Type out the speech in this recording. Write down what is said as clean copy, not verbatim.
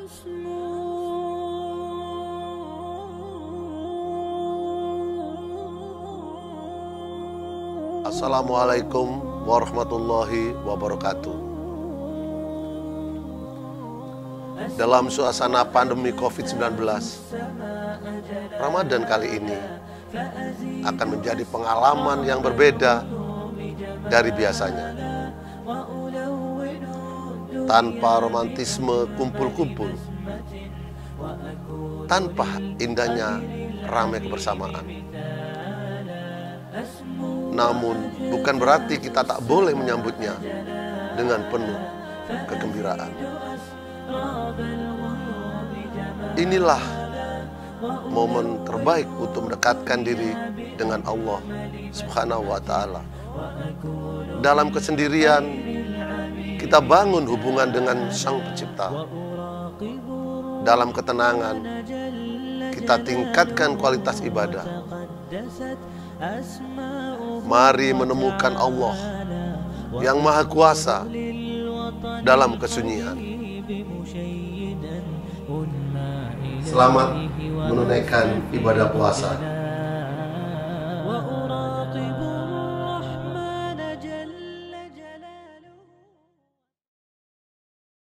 Assalamualaikum warahmatullahi wabarakatuh. Dalam suasana pandemi COVID-19, Ramadan kali ini akan menjadi pengalaman yang berbeda dari biasanya. Tanpa romantisme kumpul-kumpul, tanpa indahnya ramai kebersamaan. Namun bukan berarti kita tak boleh menyambutnya dengan penuh kegembiraan. Inilah momen terbaik untuk mendekatkan diri dengan Allah Subhanahu wa Ta'ala. Dalam kesendirian, kita bangun hubungan dengan Sang Pencipta. Dalam ketenangan, kita tingkatkan kualitas ibadah. Mari menemukan Allah yang Maha Kuasa dalam kesunyian. Selamat menunaikan ibadah puasa.